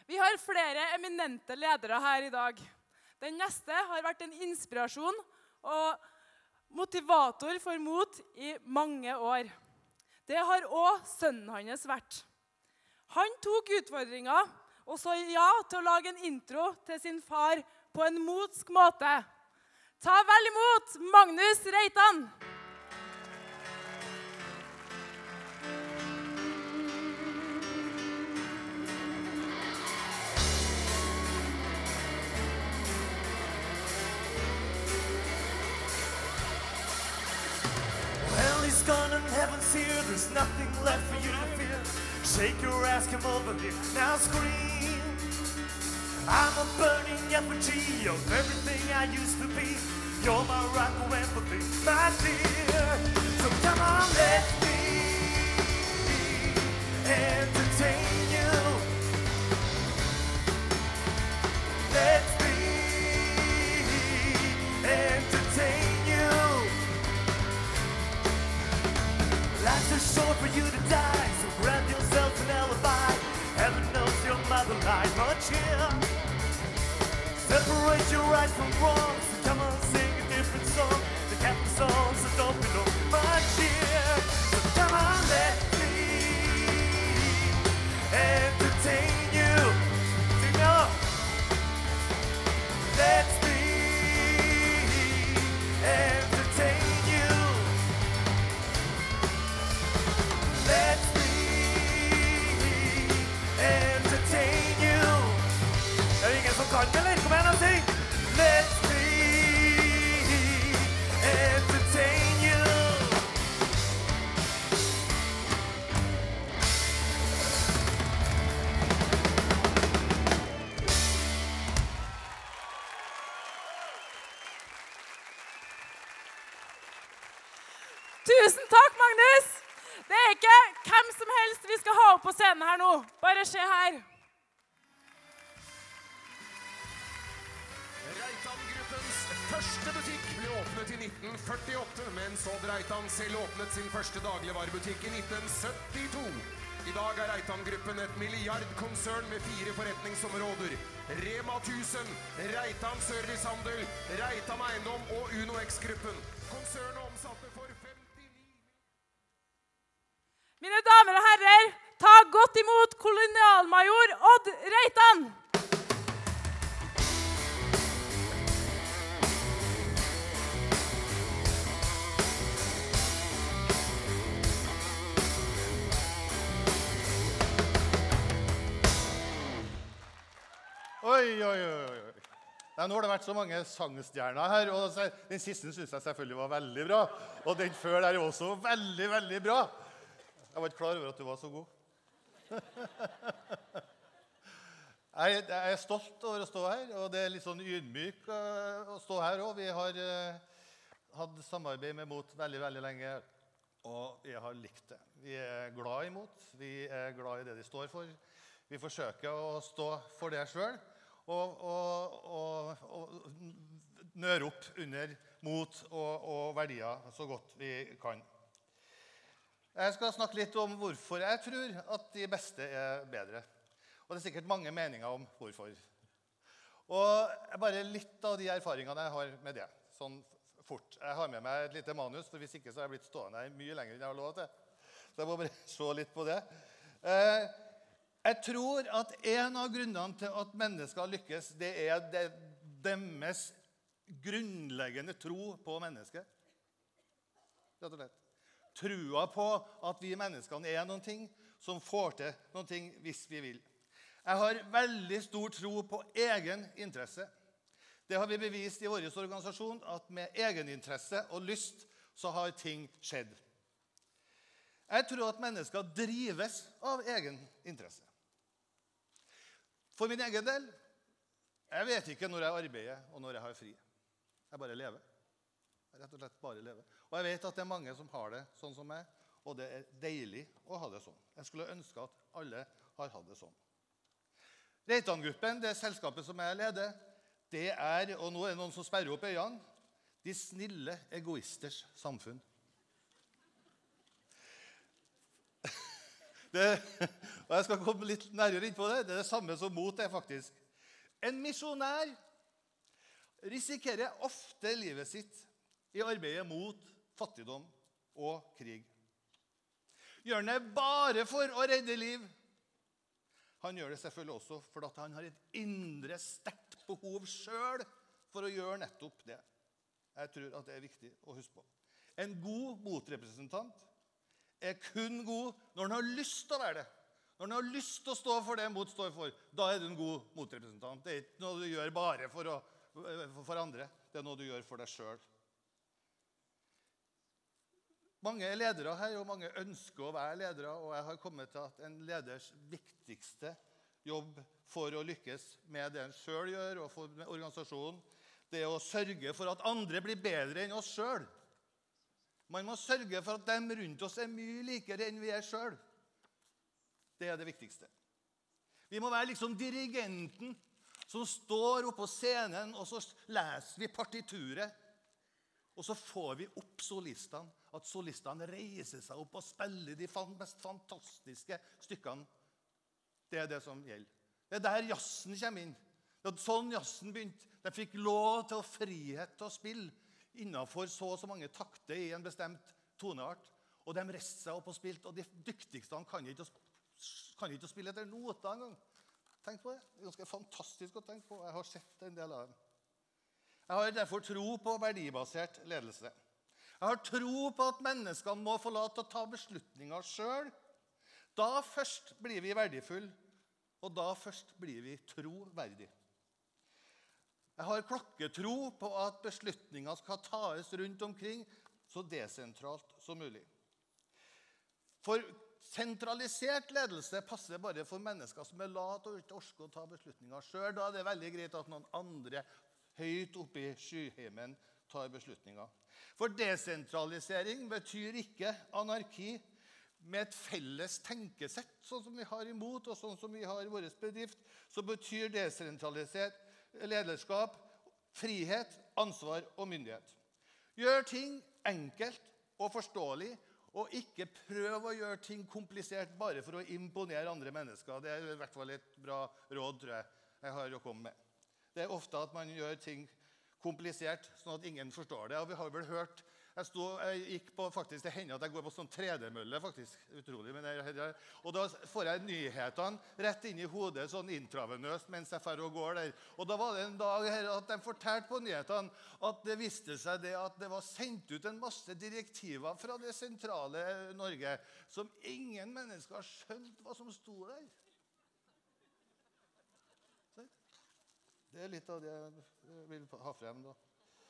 Vi har flere eminente ledere her i dag. Den neste har vært en inspirasjon og motivator for mot i mange år. Det har også sønnen hans vært. Han tok utfordringen og sa ja til å lage en intro til sin far på en motsk måte. Ta vel imot Magnus Reitan! He's gone and heaven's here, there's nothing left for you to fear. Shake your ass, come over here, now scream. I'm a burning effigy of everything I used to be. You're my rock of empathy, my dear. So come on, let me entertain you. Let's be entertain you. Life's too short for you to die, so grab yourself an alibi. Heaven knows your mother lied, but here separate your right from wrong. So come on, sing a different song. The Captain songs that don't belong much here. So come on, let me entertain you. Sing up. Let's be entertain you. Let's be entertain you. Er det ingen som kan det, eller? Kom igjen og syng! Let's be entertain you. Tusen takk, Magnus! Det er ikke hvem som helst vi skal ha opp på scenen her nå. Bare se her. Reitan-gruppens første butikk ble åpnet i 1948, men så Reitan selv åpnet sin første dagligvarebutikk i 1972. I dag er Reitan-gruppen et milliardkonsern med 4 forretningsområder. Rema 1000, Reitan Servicehandel, Reitan Eiendom og UnoX-gruppen. Konsernet omsatte for 59... Mine damer og herrer, ta godt imot kolonialmajor Odd Reitan! Oi, oi, oi. Ja, nå har det vært så mange sangstjerner her, og den siste synes jeg selvfølgelig var veldig bra. Og den før der er også veldig, veldig bra. Jeg var ikke klar over at du var så god. Jeg er stolt over å stå her, og det er litt sånn ydmyk å stå her også. Vi har hatt samarbeid med MOT veldig, veldig lenge, og jeg har likt det. Vi er glad i MOT, vi er glad i det de står for. Vi forsøker å stå for det selv, og nøre opp under MOT og verdier så godt vi kan. Jeg skal snakke litt om hvorfor jeg tror at de beste er bedre. Og det er sikkert mange meninger om hvorfor. Og bare litt av de erfaringene jeg har med det, sånn fort. Jeg har med meg et lite manus, for hvis ikke så har jeg blitt stående her mye lenger enn jeg har lov til. Så jeg må bare se litt på det. Jeg tror at en av grunnene til at mennesker lykkes, det er deres grunnleggende tro på mennesket. Rett og slett. Trua på at vi menneskene er noen ting som får til noen ting hvis vi vil. Jeg har veldig stor tro på egen interesse. Det har vi bevist i vår organisasjon, at med egeninteresse og lyst så har ting skjedd. Jeg tror at mennesker drives av egen interesse. For min egen del, jeg vet ikke når jeg arbeider og når jeg har fri. Jeg bare lever. Jeg rett og slett bare lever. Og jeg vet at det er mange som har det sånn som meg, og det er deilig å ha det sånn. Jeg skulle ønske at alle har hatt det sånn. Reitan-gruppen, det selskapet som jeg leder, det er, og nå er det noen som sperrer opp øynene, de snille egoisters samfunn. Og jeg skal komme litt nærmere inn på det. Det er det samme som mot det, faktisk. En misjonær risikerer ofte livet sitt i arbeidet mot fattigdom og krig. Gjør han det bare for å redde liv? Han gjør det selvfølgelig også fordi han har et indre sterkt behov selv for å gjøre nettopp det. Jeg tror at det er viktig å huske på. En god motrepresentant er kun god når han har lyst til å være det. Når han har lyst til å stå for det mot står for, da er du en god motrepresentant. Det er ikke noe du gjør bare for andre. Det er noe du gjør for deg selv. Mange er ledere her, og mange ønsker å være ledere, og jeg har kommet til at en leders viktigste jobb for å lykkes med det han selv gjør, og for organisasjonen, det er å sørge for at andre blir bedre enn oss selv. Man må sørge for at de rundt oss er mye likere enn vi er selv. Det er det viktigste. Vi må være liksom dirigenten som står oppe på scenen, og så leser vi partituret, og så får vi opp solistene, at solistene reiser seg opp og spiller de mest fantastiske stykkene. Det er det som gjelder. Det er der jazzen kommer inn. Det er sånn jazzen begynte. De fikk lov til å frihet til å spille innenfor så og så mange takter i en bestemt toneart. Og de reiste seg opp og spilte, og de dyktigste kan ikke spille etter noter engang. Tenk på det. Det er ganske fantastisk å tenke på. Jeg har sett en del av dem. Jeg har derfor tro på verdibasert ledelse. Jeg har tro på at menneskene må få lov til å ta beslutninger selv. Da først blir vi verdifulle, og da først blir vi troverdige. Jeg har klokketro på at beslutninger skal tas rundt omkring så desentralt som mulig. For sentralisert ledelse passer bare for mennesker som er late og ikke orsker å ta beslutninger selv. Da er det veldig greit at noen andre høyt oppe i skyheimen tar beslutninger. For desentralisering betyr ikke anarki med et felles tenkesett, sånn som vi har imot, og sånn som vi har i vår bedrift, så betyr desentralisert lederskap, frihet, ansvar og myndighet. Gjør ting enkelt og forståelig, og ikke prøv å gjøre ting komplisert bare for å imponere andre mennesker. Det er i hvert fall et bra råd, tror jeg har å komme med. Det er ofte at man gjør ting komplisert, sånn at ingen forstår det. Og vi har vel hørt, jeg gikk på faktisk, det hender at jeg går på sånn tredemølle, faktisk, utrolig. Og da får jeg nyhetene rett inn i hodet, sånn intravenøst, mens jeg fer og går der. Og da var det en dag her at de fortalte på nyhetene at det viste seg det at det var sendt ut en masse direktiver fra det sentrale Norge, som ingen mennesker har skjønt hva som sto der. Det er litt av det jeg vil ha frem da.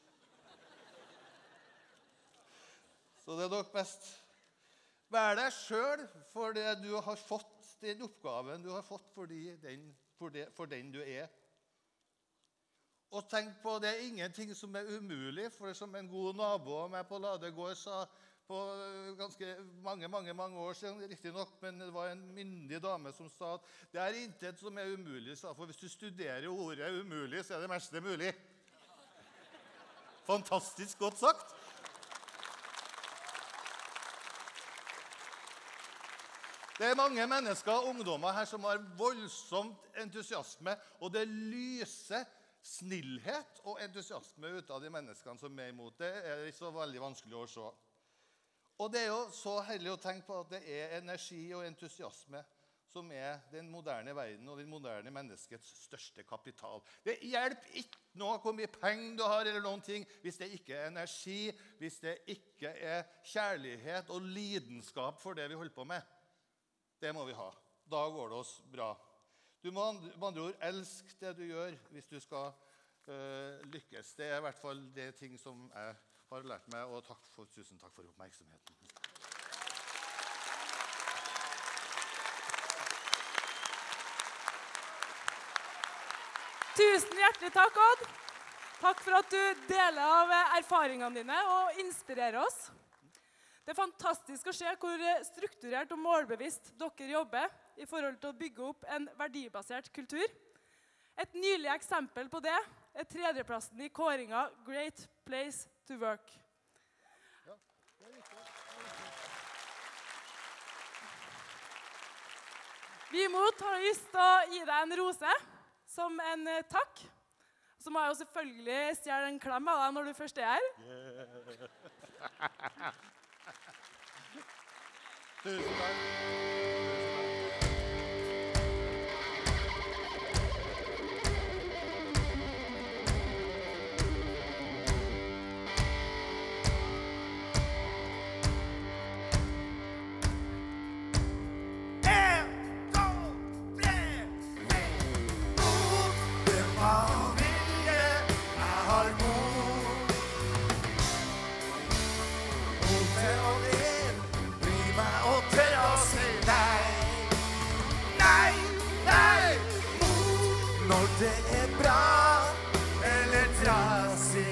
Så det er nok best. Vær deg selv for det du har fått, den oppgaven du har fått for den du er. Og tenk på, det er ingenting som er umulig, for som en god nabo av meg på Ladegård sa på ganske mange år siden, riktig nok, men det var en myndig dame som sa at det er intet som er umulig, for hvis du studerer ordet umulig, så er det meste mulig. Fantastisk godt sagt. Det er mange mennesker, ungdommer her, som har voldsomt entusiasme, og det lyser snillhet og entusiasme ut av de menneskene som er imot. Det er ikke så veldig vanskelig å se. Og det er jo så heldig å tenke på at det er energi og entusiasme som er den moderne verden og den moderne menneskets største kapital. Det hjelper ikke noe hvor mye penger du har eller noen ting, hvis det ikke er energi, hvis det ikke er kjærlighet og lidenskap for det vi holder på med. Det må vi ha. Da går det oss bra. Du må med andre ord elske det du gjør hvis du skal lykkes. Det er i hvert fall det ting som jeg har lært meg, og tusen takk for oppmerksomheten. Tusen hjertelig takk, Odd. Takk for at du deler av erfaringene dine og inspirerer oss. Det er fantastisk å se hvor strukturert og målbevisst dere jobber i forhold til å bygge opp en verdibasert kultur. Et nylig eksempel på det er 3.-plassen i kåringen Great Place to Work. Vi i Mot har lyst til å gi deg en rose som en takk. Så må jeg jo selvfølgelig stjele en klem av deg når du først er her. Tusen takk. Det er bra eller trasig.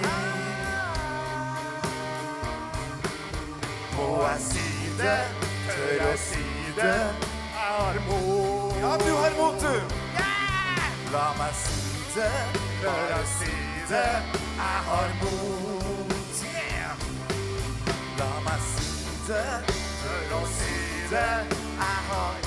Må jeg si det, tør jeg si det, jeg har mot. Ja, du har mot, du. La meg si det, tør jeg si det, jeg har mot. La meg si det, tør å si det, jeg har